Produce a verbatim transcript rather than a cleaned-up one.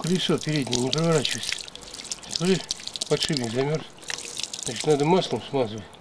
колесо переднее не проворачивается. Смотри, подшипник замерз. Значит, надо маслом смазывать.